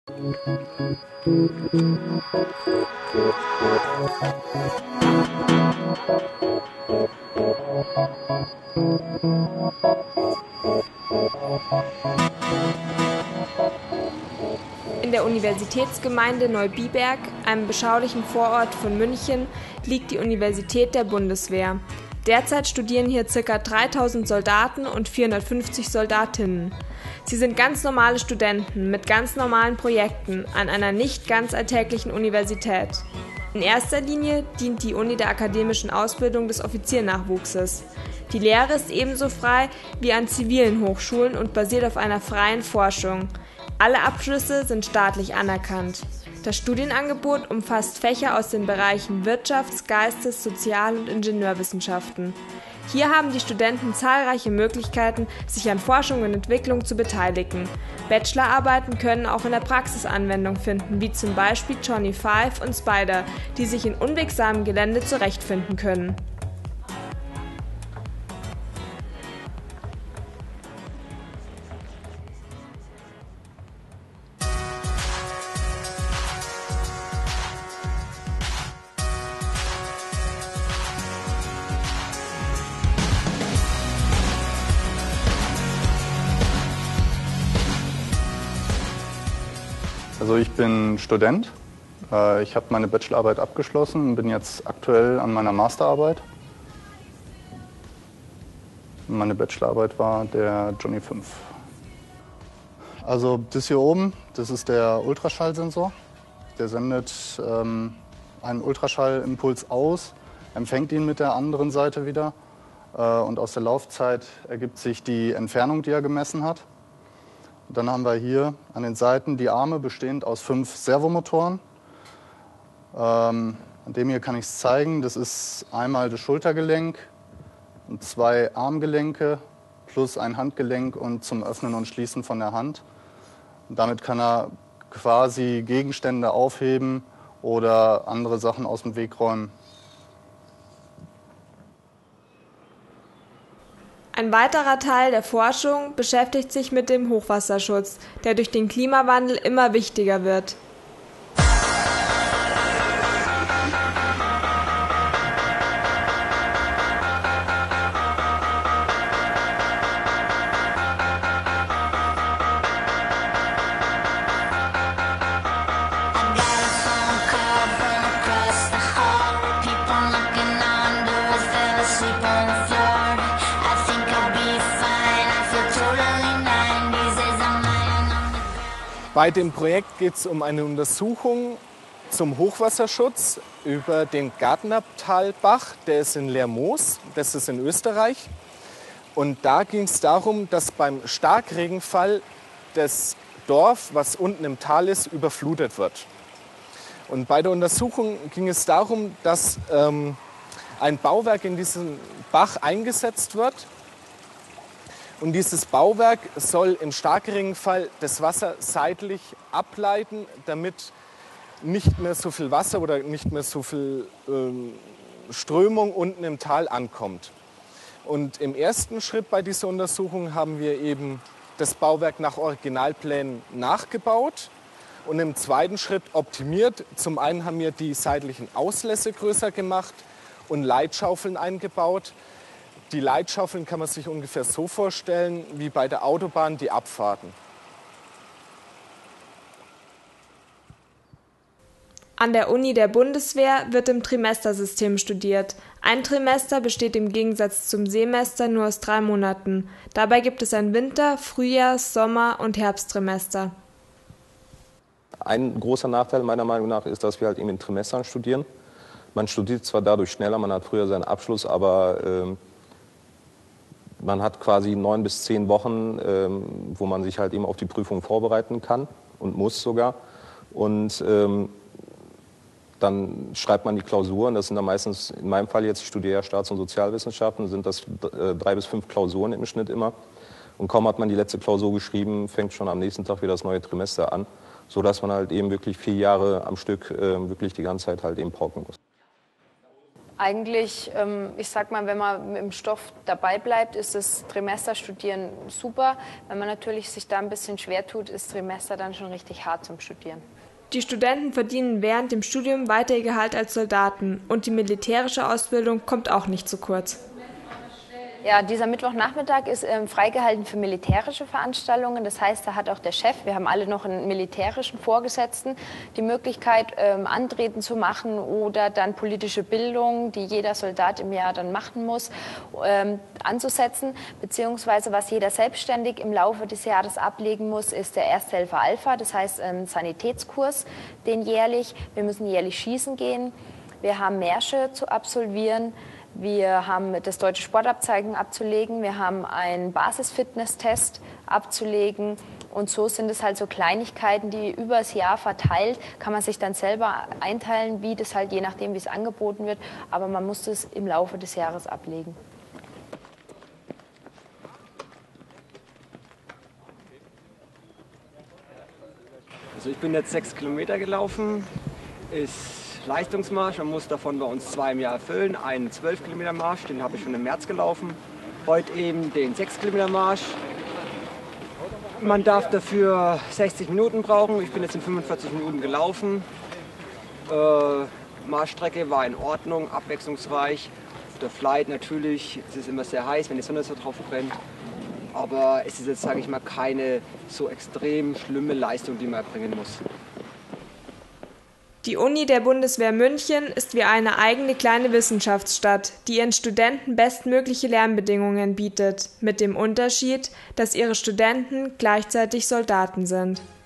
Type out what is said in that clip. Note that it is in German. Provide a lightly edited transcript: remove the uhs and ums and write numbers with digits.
In der Universitätsgemeinde Neubiberg, einem beschaulichen Vorort von München, liegt die Universität der Bundeswehr. Derzeit studieren hier ca. 3000 Soldaten und 450 Soldatinnen. Sie sind ganz normale Studenten mit ganz normalen Projekten an einer nicht ganz alltäglichen Universität. In erster Linie dient die Uni der akademischen Ausbildung des Offiziernachwuchses. Die Lehre ist ebenso frei wie an zivilen Hochschulen und basiert auf einer freien Forschung. Alle Abschlüsse sind staatlich anerkannt. Das Studienangebot umfasst Fächer aus den Bereichen Wirtschafts-, Geistes-, Sozial- und Ingenieurwissenschaften. Hier haben die Studenten zahlreiche Möglichkeiten, sich an Forschung und Entwicklung zu beteiligen. Bachelorarbeiten können auch in der Praxis Anwendung finden, wie zum Beispiel Johnny Five und Spider, die sich in unwegsamem Gelände zurechtfinden können. Also ich bin Student. Ich habe meine Bachelorarbeit abgeschlossen und bin jetzt aktuell an meiner Masterarbeit. Meine Bachelorarbeit war der Johnny 5. Also das hier oben, das ist der Ultraschallsensor. Der sendet einen Ultraschallimpuls aus, empfängt ihn mit der anderen Seite wieder und aus der Laufzeit ergibt sich die Entfernung, die er gemessen hat. Dann haben wir hier an den Seiten die Arme bestehend aus 5 Servomotoren. An dem hier kann ich es zeigen. Das ist einmal das Schultergelenk und 2 Armgelenke plus ein Handgelenk und zum Öffnen und Schließen von der Hand. Und damit kann er quasi Gegenstände aufheben oder andere Sachen aus dem Weg räumen. Ein weiterer Teil der Forschung beschäftigt sich mit dem Hochwasserschutz, der durch den Klimawandel immer wichtiger wird. Bei dem Projekt geht es um eine Untersuchung zum Hochwasserschutz über den Gartnertalbach, der ist in Lermoos, das ist in Österreich. Und da ging es darum, dass beim Starkregenfall das Dorf, was unten im Tal ist, überflutet wird. Und bei der Untersuchung ging es darum, dass ein Bauwerk in diesen Bach eingesetzt wird. Und dieses Bauwerk soll im Starkregenfall das Wasser seitlich ableiten, damit nicht mehr so viel Wasser oder nicht mehr so viel Strömung unten im Tal ankommt. Und im ersten Schritt bei dieser Untersuchung haben wir eben das Bauwerk nach Originalplänen nachgebaut und im zweiten Schritt optimiert. Zum einen haben wir die seitlichen Auslässe größer gemacht und Leitschaufeln eingebaut. Die Leitschaufeln kann man sich ungefähr so vorstellen wie bei der Autobahn die Abfahrten. An der Uni der Bundeswehr wird im Trimestersystem studiert. Ein Trimester besteht im Gegensatz zum Semester nur aus 3 Monaten. Dabei gibt es ein Winter-, Frühjahrs-, Sommer- und Herbsttrimester. Ein großer Nachteil meiner Meinung nach ist, dass wir halt eben in Trimestern studieren. Man studiert zwar dadurch schneller, man hat früher seinen Abschluss, aber man hat quasi 9 bis 10 Wochen, wo man sich halt eben auf die Prüfung vorbereiten kann und muss sogar. Und dann schreibt man die Klausuren. Das sind dann meistens, in meinem Fall jetzt, ich studiere ja Staats- und Sozialwissenschaften, sind das 3 bis 5 Klausuren im Schnitt immer. Und kaum hat man die letzte Klausur geschrieben, fängt schon am nächsten Tag wieder das neue Trimester an, sodass man halt eben wirklich 4 Jahre am Stück wirklich die ganze Zeit halt eben pauken muss. Eigentlich, ich sag mal, wenn man im Stoff dabei bleibt, ist das Trimesterstudieren super. Wenn man natürlich sich da ein bisschen schwer tut, ist Trimester dann schon richtig hart zum Studieren. Die Studenten verdienen während dem Studium weiter ihr Gehalt als Soldaten und die militärische Ausbildung kommt auch nicht zu kurz. Ja, dieser Mittwochnachmittag ist freigehalten für militärische Veranstaltungen. Das heißt, da hat auch der Chef, wir haben alle noch einen militärischen Vorgesetzten, die Möglichkeit, Antreten zu machen oder dann politische Bildung, die jeder Soldat im Jahr dann machen muss, anzusetzen. Beziehungsweise was jeder selbstständig im Laufe des Jahres ablegen muss, ist der Ersthelfer Alpha, das heißt ein Sanitätskurs, den jährlich. Wir müssen jährlich schießen gehen. Wir haben Märsche zu absolvieren. Wir haben das deutsche Sportabzeichen abzulegen, wir haben einen Basisfitnesstest abzulegen und so sind es halt so Kleinigkeiten, die übers Jahr verteilt, kann man sich dann selber einteilen, wie das halt je nachdem, wie es angeboten wird, aber man muss das im Laufe des Jahres ablegen. Also ich bin jetzt 6 Kilometer gelaufen, ist Leistungsmarsch, man muss davon bei uns 2 im Jahr erfüllen. Einen 12-Kilometer-Marsch, den habe ich schon im März gelaufen. Heute eben den 6-Kilometer-Marsch. Man darf dafür 60 Minuten brauchen. Ich bin jetzt in 45 Minuten gelaufen. Marschstrecke war in Ordnung, abwechslungsreich. Auf der Flight natürlich, es ist immer sehr heiß, wenn die Sonne so drauf brennt. Aber es ist jetzt, sage ich mal, keine so extrem schlimme Leistung, die man erbringen muss. Die Uni der Bundeswehr München ist wie eine eigene kleine Wissenschaftsstadt, die ihren Studenten bestmögliche Lernbedingungen bietet, mit dem Unterschied, dass ihre Studenten gleichzeitig Soldaten sind.